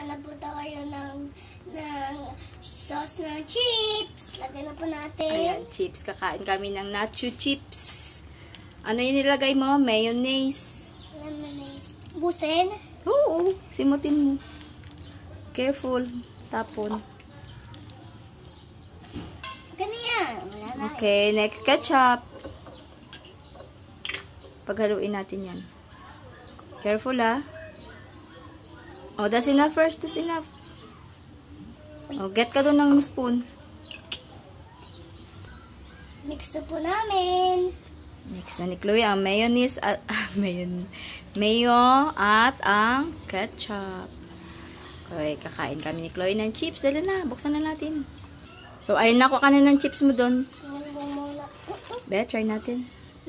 na po tayo ng sauce ng chips. Lagay na po natin. Ayan, chips. Kakain kami ng nacho chips. Ano yung nilagay mo? Mayonnaise. Lemonade. Busin? Oo. Simutin mo. Careful. Tapon. Ganyan. Wala na. Okay, next ketchup. Paghaluin natin yan. Careful ah. Oh, that's enough first. That's enough. Oh, get ka doon ng spoon. Mix na po namin. Mix na ni Chloe ang mayonnaise at mayo at ang ketchup. Okay, kakain kami ni Chloe ng chips. Dala na, buksan na natin. So, ayun na, kuha ka na ng chips mo doon. Tingnan mo muna. Be, try natin.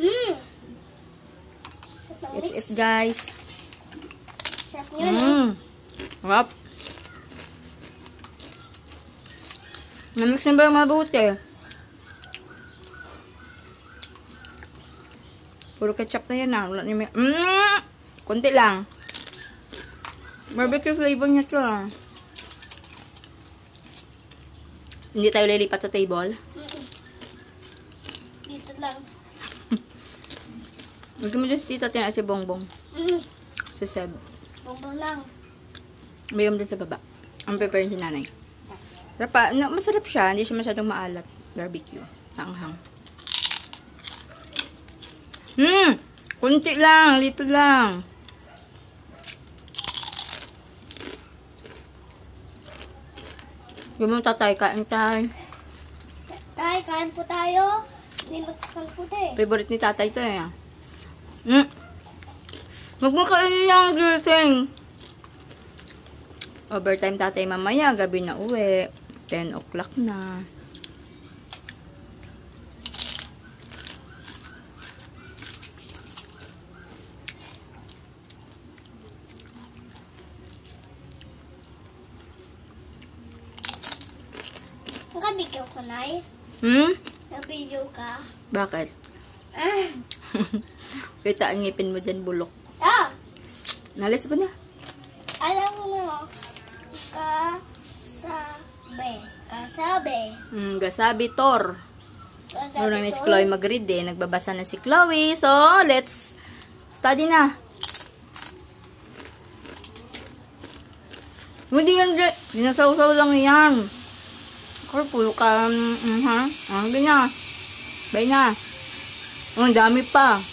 It's it, guys. Sarap yun. Sarap. Namix na ba yung mabuti? Puro ketchup na yan ah. Wala niya may... Kunti lang. Barbecue flavor niya ito ah. Hindi tayo lilipat sa table? Dito lang. Huwag mo dyan si Tatiana si Bongbong. Si Seb. Bongbong lang. Bigyan mo dyan sa baba. Ang prepare si nanay. Rapa, no, masarap siya. Hindi siya masyadong maalat. Barbecue. Naanghang. Kunti lang. Lito lang. Yung mga tatay, kain tayo. Tay, kain po tayo. Hindi magsakal po tayo. Favorite ni tatay ito eh. Huwag mo kainin yung gluten. Overtime tatay mamaya. Gabi na uwi. 10 o'clock na. Nakabigyo ko, Nay. Nabigyo ka. Bakit? Kita ang ngipin mo dyan, bulok. Nalis ba na? Alam mo, kasabi. Gasabi, Tor. Kasabi Doon namin si Chloe mag-read eh. Nagbabasa na si Chloe. So, let's study na. Hindi yan, dinasaw-saw lang yan. Careful ka, ha? Hindi na. Bay na. Oh, dami pa.